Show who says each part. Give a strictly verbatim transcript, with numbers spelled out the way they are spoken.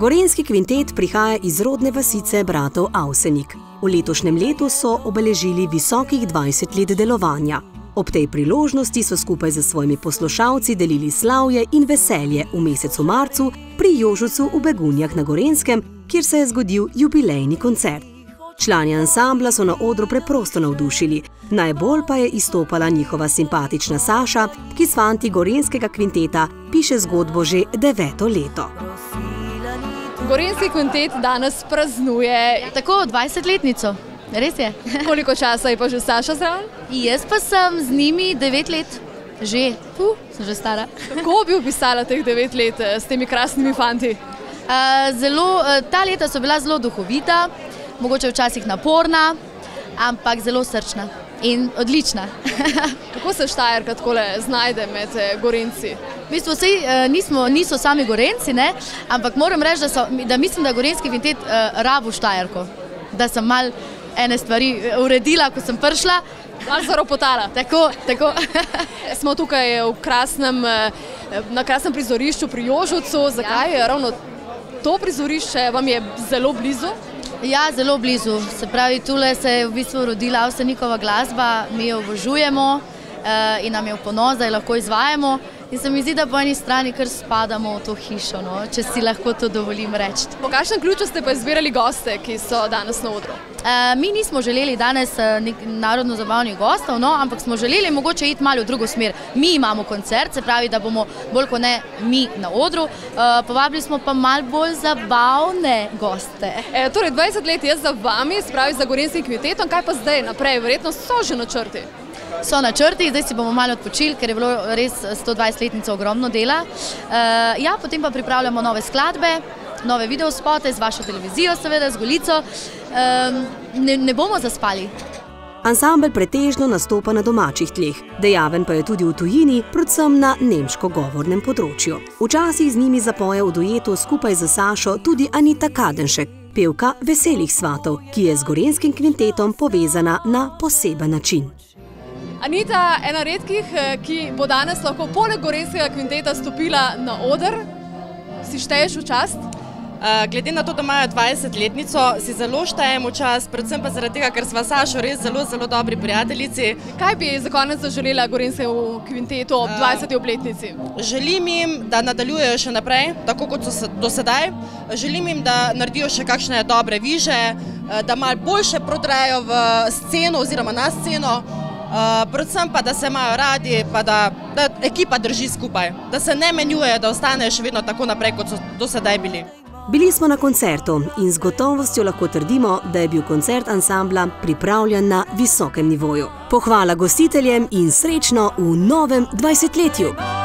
Speaker 1: Gorenjski kvintet prihaja iz rodne vasice bratov Avsenik. V letošnjem letu so obeležili visokih dvajset let delovanja. Ob tej priložnosti so skupaj z svojimi poslušalci delili slavje in veselje v mesecu marcu pri Jožucu v Begunjah na Gorenjskem, kjer se je zgodil jubilejni koncert. Člani ansambla so na odru preprosto navdušili, najbolj pa je izstopala njihova simpatična Saša, ki s fanti Gorenjskega kvinteta piše zgodbo že deveto leto.
Speaker 2: Gorenjski kvintet danes praznuje
Speaker 3: tako dvajsetletnico, res je.
Speaker 2: Koliko časa je pa že Saša zraven?
Speaker 3: Jaz pa sem z njimi devet let. Že, tu sem že stara.
Speaker 2: Kako bi opisala teh devet let s temi krasnimi fanti?
Speaker 3: Uh, zelo, uh, ta leta so bila zelo duhovita, mogoče včasih naporna, ampak zelo srčna in odlična.
Speaker 2: Kako se Štajerka takole znajde med Gorenjci?
Speaker 3: V bistvu vsi uh, nismo, niso sami Gorenjci, ne? Ampak moram reči, da, so, da mislim, da Gorenjski kvintet uh, rabu Štajerko. Da sem mal ene stvari uredila, ko sem prišla.
Speaker 2: Malo zaropotala.
Speaker 3: Tako, tako.
Speaker 2: Smo tukaj v krasnem, na krasnem prizorišču pri Jožucu. Zakaj? Ja. Ravno to prizorišče vam je zelo blizu?
Speaker 3: Ja, zelo blizu. Se pravi, tule se je v bistvu rodila Avsenikova glasba, mi jo obožujemo uh, in nam je v ponos, da jo lahko izvajamo. In se mi zdi, da po eni strani kar spadamo v to hišo, no, če si lahko to dovolim reči.
Speaker 2: Po kakšnem ključu ste pa izbirali goste, ki so danes na odru?
Speaker 3: Uh, mi nismo želeli danes uh, narodno-zabavnih gostov, no, ampak smo želeli mogoče iti malo v drugo smer. Mi imamo koncert, se pravi, da bomo bolj kot ne mi na odru. Uh, povabili smo pa malo bolj zabavne goste.
Speaker 2: E, torej, dvajset let je za vami, se pravi za Gorenjskim kvintetom, kaj pa zdaj naprej? Verjetno so že načrti.
Speaker 3: So načrti, zdaj si bomo malo odpočili, ker je bilo res sto dvajsetletnico ogromno dela. Uh, ja, potem pa pripravljamo nove skladbe, nove videospote z vašo televizijo, seveda, z Golico. Um, ne, ne bomo zaspali.
Speaker 1: Ansambel pretežno nastopa na domačih tleh, dejaven pa je tudi v tujini, predvsem na nemško govornem področju. Včasih z njimi zapoje v duetu skupaj z Sašo tudi Anita Kadenšek, pevka Veselih svatov, ki je z Gorenjskim kvintetom povezana na poseben način.
Speaker 2: Anita, ena redkih, ki bo danes lahko poleg Gorenjskega kvinteta stopila na oder. Si šteješ v čast?
Speaker 4: Uh, glede na to, da imajo dvajsetletnico, si zelo štejem v čast, predvsem pa zaradi tega, ker sva Sašo res zelo, zelo dobri prijateljici.
Speaker 2: Kaj bi za konec zaželela Gorenjskemu kvintetu ob dvajseti obletnici?
Speaker 4: Uh, želim jim, da nadaljujejo še naprej, tako kot so do sedaj. Želim jim, da naredijo še kakšne dobre viže, da malo boljše prodrejo v sceno oziroma na sceno. Uh, predvsem pa, da se imajo radi, pa da, da ekipa drži skupaj, da se ne menjuje, da ostanejo še vedno tako naprej, kot so do sedaj bili.
Speaker 1: Bili smo na koncertu in z gotovostjo lahko trdimo, da je bil koncert ansambla pripravljen na visokem nivoju. Pohvala gostiteljem in srečno v novem dvajsetletju!